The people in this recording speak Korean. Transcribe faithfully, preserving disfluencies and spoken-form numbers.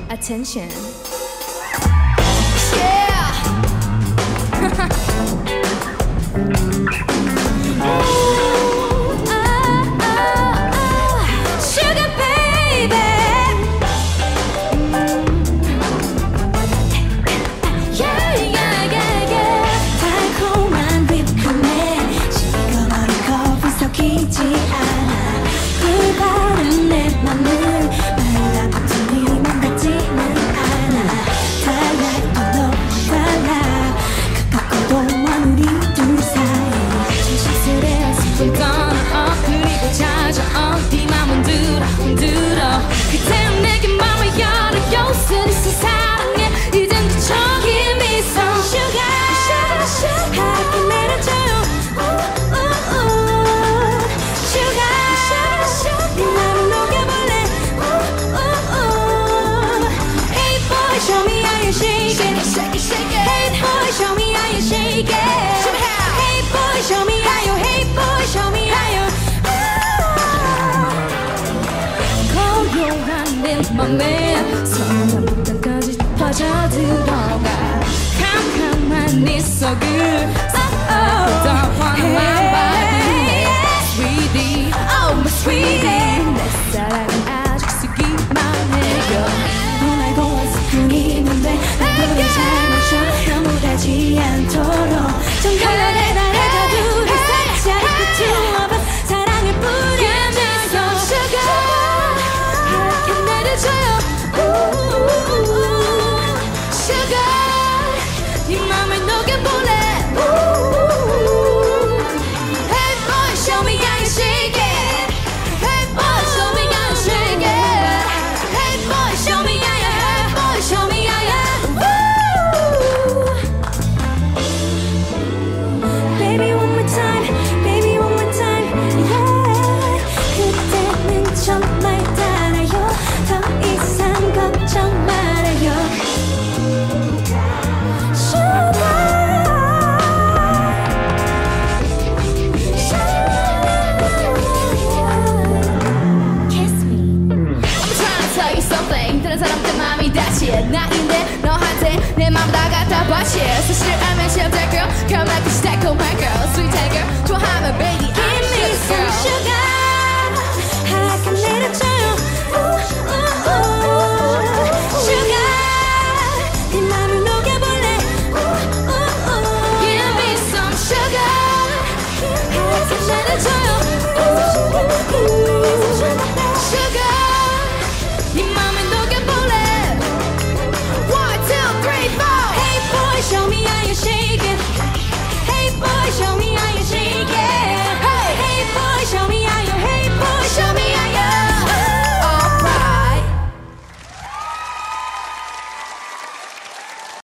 attention. Yeah. 그때는 내게 맘을 열어 요스리스 사랑해 이젠 저기 미소 Sugar 하얗게 내려줘요 Sugar 네 맘을 녹여볼래 Hey boy show me how you shake it Hey boy show me how you shake it Hey boy show me how you Hey boy show me how you 맘에 손부터까지 빠져들어가 캄캄한 네 속을 더 환한 바람에 Sweetie, oh my sweetie 내 사랑은 아직 쓰기만 해요 넌 알고 있을 뿐이는데 나도 잘 마셔 아무렇지 않도록 정갈하게 나를 다 둘이 살짝 비추어봐 사랑을 뿌리면서 Sugar 내려줘요 Sugar 네 맘을 녹여볼래 Hey boy show me how you shake it Hey boy show me how you shake it Hey boy show me how you Hey boy show me how you Baby one more time Baby one more time Yeah 그때는 정말 달아요 더 이상 걱정 말아요 Sugar Kiss me I'm trying to tell you something 다른 사람들 맘이 다친 나인데 너한테 내 맘 다 갖다 바치 사실 알면 싫을 girl Come like this 달콤한 girl